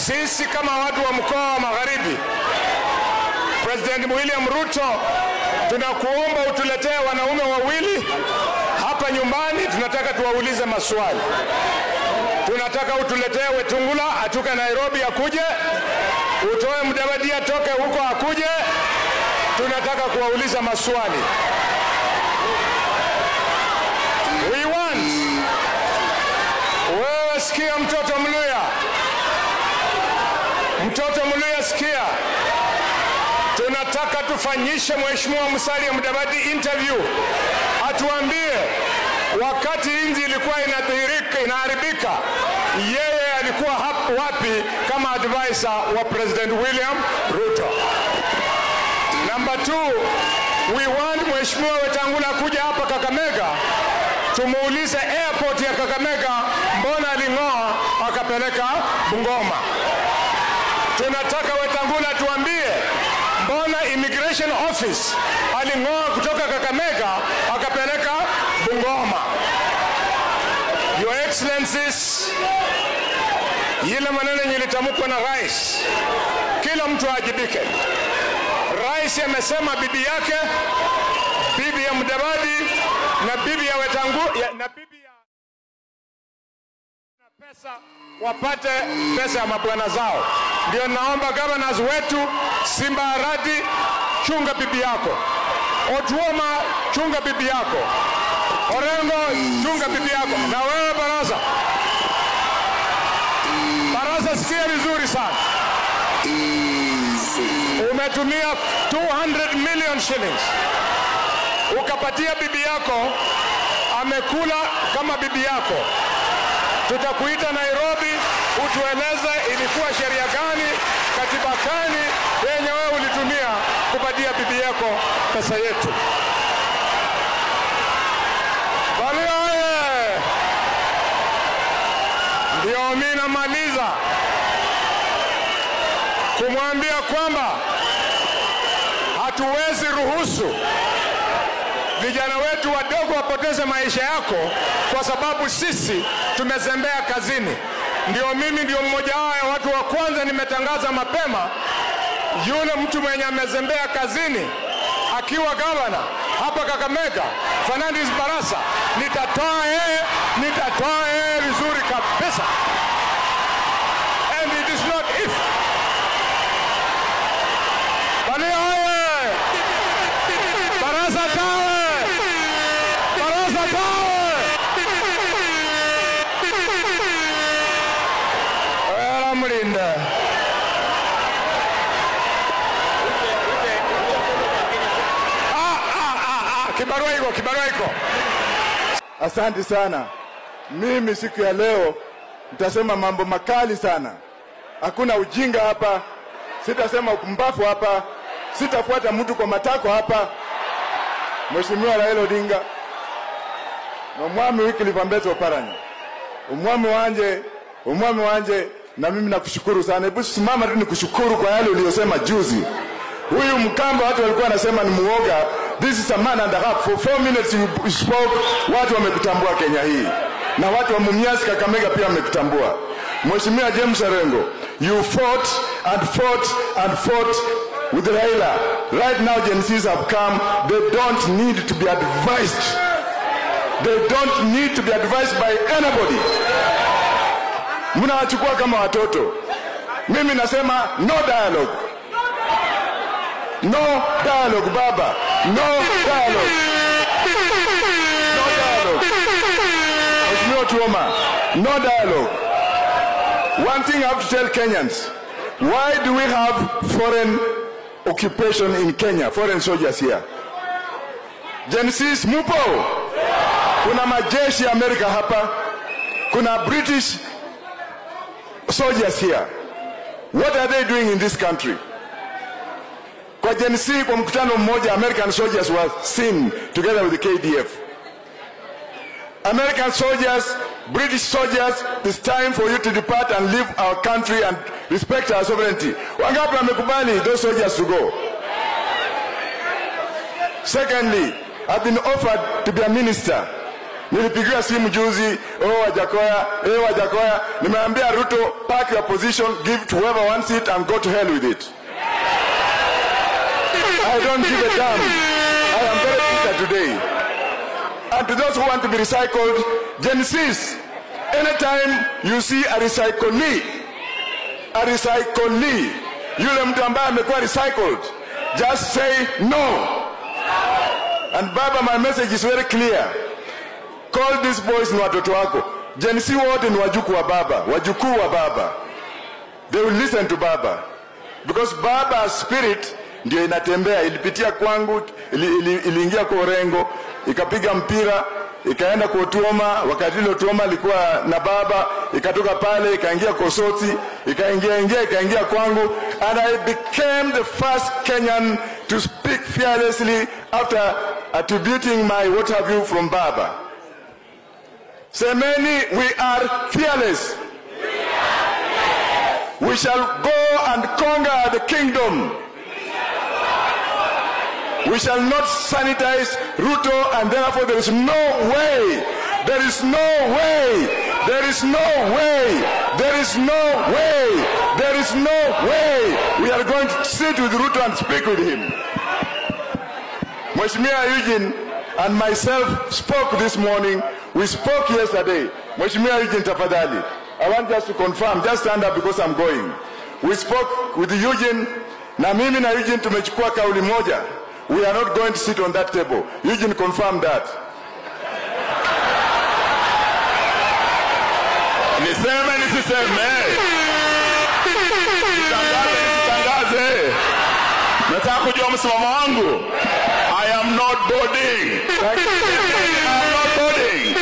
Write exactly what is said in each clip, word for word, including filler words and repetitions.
Sisi kama watu wa mkoa wa Magharibi, President William Ruto, tunakuomba utuletee wanaume wawili hapa nyumbani. Tunataka tuwaulize maswali. Tunataka utuletee Wetangula atoke Nairobi akuje, utoe Mudavadi atoke huko akuje. Tunataka kuwauliza maswali. We want. Wewe sikia mtoto Mluya. Mtoto Mluya sikia. Tunataka tufanyishe Mheshimiwa Musalia and Wetangula interview. Atuambie wakati inzi ilikuwa inadhihirika inaharibika, yeye alikuwa hapo wapi kama advisor wa President William Ruto. Number two, we want Mheshimiwa Wetangula kuja hapa Kakamega, tumuulize airport ya Kakamega mbona aling'oa akapeleka Bungoma. Tunataka Wetangula tuambie mbona immigration office aling'oa kutoka Kakamega akapeleka Bungoma. Your Excellencies, yile maneno yalitamkwa na rais, kila mtu ajibike. Rais amesema bibi yake, bibi ya Mudavadi na bibi ya Wetangula na bibi ya na pesa wapate pesa ya mabwana zao. Ndio naomba governors wetu, Simba Arati, chunga bibi yako. Otuoma, chunga bibi yako. Orengo, chunga bibi yako. Na wewe Baraza, Baraza sikia vizuri sana. Umetumia two hundred million shillings ukapatia bibi yako, amekula kama bibi yako. Tutakuita Nairobi utueleze ilikuwa sheria gani, katiba gani yenye wewe ulitumia kupatia bibi yako pesa yetu. Bali oye, ndio mimi namaliza kumwambia kwamba hatuwezi ruhusu vijana wetu wadogo wapoteze maisha yako kwa sababu sisi tumezembea kazini. Ndio mimi ndio mmoja wao watu wa kwanza nimetangaza mapema, yule mtu mwenye amezembea kazini akiwa gavana hapa Kakamega, Fernandez Barasa, nitatoa yeye, nitatoa yeye vizuri kabisa. And it is not if. Bali oye, Barasa tawe, Barasa tawe. Wala mlinda. Ah, ah, ah, ah, kibarua iko, kibarua iko. Asante sana. Mimi siku ya leo nitasema mambo makali sana. Hakuna ujinga hapa. Sitasema upumbavu hapa. Sitafuata mtu kwa matako hapa. Mheshimiwa Raila Odinga, na mwami wiki livambezo paranya. Umwami wanje, umwami wanje, na mimi nakushukuru sana. Hebu simama tu nikushukuru kwa yale uliyosema juzi. Huyu Mkamba watu walikuwa wanasema ni muoga. This is a man and a half. For four minutes you spoke, watu wamekutambua Kenya hii. Na watu wa Mumias Kakamega pia wamekutambua. Mheshimiwa James Arengo, you fought and fought and fought with Raila. Right now Gen Zs have come. They don't need to be advised. They don't need to be advised by anybody. Mnawachukua kama watoto. Mimi nasema no dialogue. No dialogue, Baba. No dialogue. No dialogue. Mheshimiwa Tuoma, no dialogue. One thing I have to tell Kenyans. Why do we have foreign occupation in Kenya? Foreign soldiers here. Gen Zs mupo. Kuna majeshi ya Amerika hapa. Kuna British soldiers here. What are they doing in this country? Kwa Gen Z kwa mkutano mmoja, American soldiers were seen together with the K D F. American soldiers, British soldiers, it's time for you to depart and leave our country and respect our sovereignty. Wangapi wamekubali those soldiers to go? Secondly, I've been offered to be a minister. Nilipigiwa simu juzi, oh Wajakoya, eh Wajakoya, nimeambia Ruto, pack your position, give to whoever wants it and go to hell with it. I don't give a damn. I am very bitter today. And to those who want to be recycled, Gen Zs, anytime you see a recyclee, a recyclee, yule mtu ambaye amekuwa recycled, just say no. And Baba, my message is very clear. Call these boys ni watoto wako. Gen Z wote ni wajuku wa Baba, wajukuu wa Baba. They will listen to Baba. Because Baba's spirit ndio inatembea, ilipitia kwangu, iliingia ili, ili kwa Orengo, ikapiga mpira, ikaenda kwa Otuoma, wakati ile Otuoma alikuwa na Baba, ikatoka pale, ikaingia Kosoti, ikaingia ingia, ikaingia kwangu, and I became the first Kenyan to speak fearlessly after attributing my what have you from Baba. Semeni, we are fearless. We shall go and conquer the kingdom. We shall not sanitize Ruto, and therefore there is no way, there is no way, there is no way, there is no way, there is no way we are going to sit with Ruto and speak with him. Mheshimiwa Eugene and myself spoke this morning. We spoke yesterday. Mheshimiwa Eugene tafadhali, I want just to confirm, just stand up because I'm going. We spoke with Eugene, na mimi na Eugene tumechukua kauli moja. We are not going to sit on that table. Eugene confirmed that. Niseme nisiseme. Nitangaze nisitangaze. Nataka kujua msimamo wangu. I am not boarding. I am not boarding.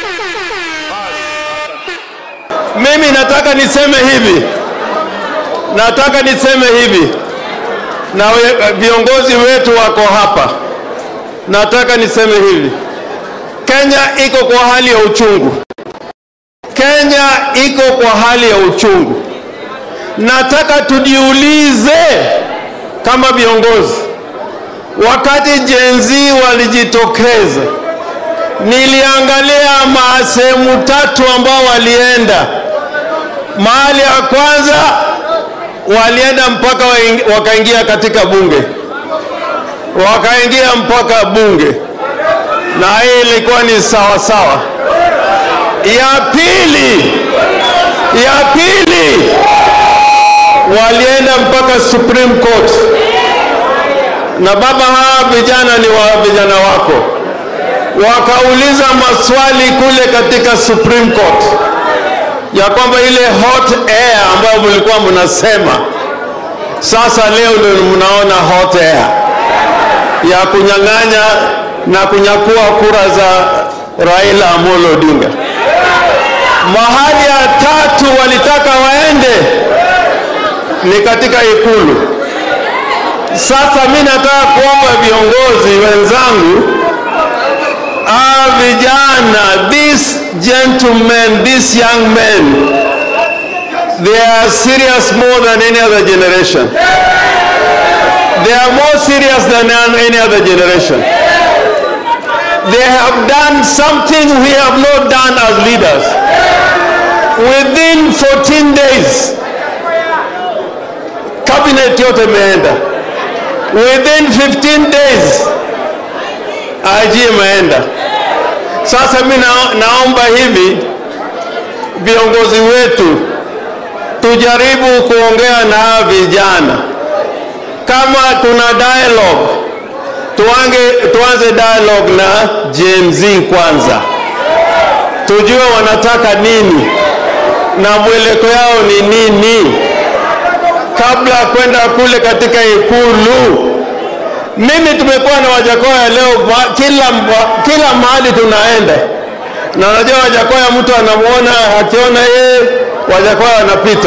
Mimi nataka niseme hivi. Nataka niseme hivi. Na viongozi wetu wako hapa. Nataka niseme hivi. Kenya iko kwa hali ya uchungu. Kenya iko kwa hali ya uchungu. Nataka tujiulize kama viongozi. Wakati Gen Z walijitokeza, niliangalia masehemu tatu ambao walienda. Mahali ya kwanza walienda mpaka wakaingia katika bunge, wakaingia mpaka bunge, na hii ilikuwa ni sawa sawa. Ya pili, ya pili walienda mpaka Supreme Court, na baba hawa vijana ni wa vijana wako, wakauliza maswali kule katika Supreme Court ya kwamba ile hot air ambayo mlikuwa mnasema, sasa leo ndio mnaona hot air ya kunyang'anya na kunyakua kura za Raila Amolo Odinga. Mahali ya tatu walitaka waende ni katika Ikulu. Sasa mimi nataka kuomba viongozi wenzangu, ah vijana, these gentlemen, these young men, they are serious more than any other generation. They are more serious than any other generation. They have done something we have not done as leaders. Within fourteen days, cabinet yote imeenda. Within fifteen days, I G imeenda. Sasa mimi naomba hivi viongozi wetu tujaribu kuongea na vijana. Kama tuna dialogue, tuange tuanze dialogue na Gen Z kwanza. Tujue wanataka nini na mwelekeo yao ni nini kabla kwenda kule katika Ikulu. Mimi tumekuwa na Wajakoya leo kila kila mahali tunaenda. Na unajua Wajakoya mtu anamuona, akiona yeye Wajakoya wanapita.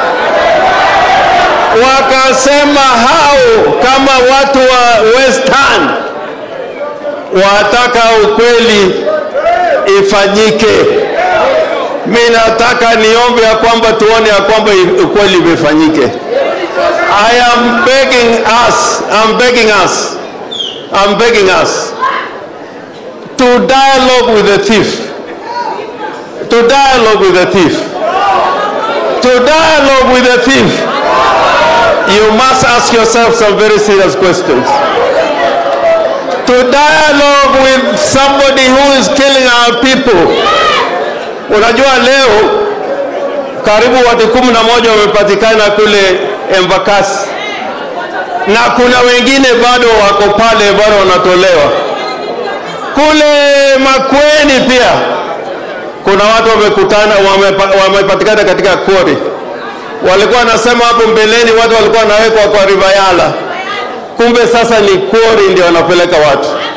Wakasema hao kama watu wa Western wataka ukweli ifanyike. Mimi nataka niombe ya kwamba tuone ya kwamba ukweli ifanyike. I am begging us, I'm begging us, I'm begging us to dialogue with the thief. to dialogue with the thief. To dialogue with the thief, you must ask yourself some very serious questions. To dialogue with somebody who is killing our people. Unajua leo karibu watu kumi na moja wamepatikana kule Embakasi, na kuna wengine bado wako pale, bado wanatolewa. Kule Makueni pia kuna watu wamekutana, wamepatikana katika kori. Walikuwa wanasema hapo mbeleni watu walikuwa wanawekwa kwa River Yala, kumbe sasa ni kori ndio wanapeleka watu.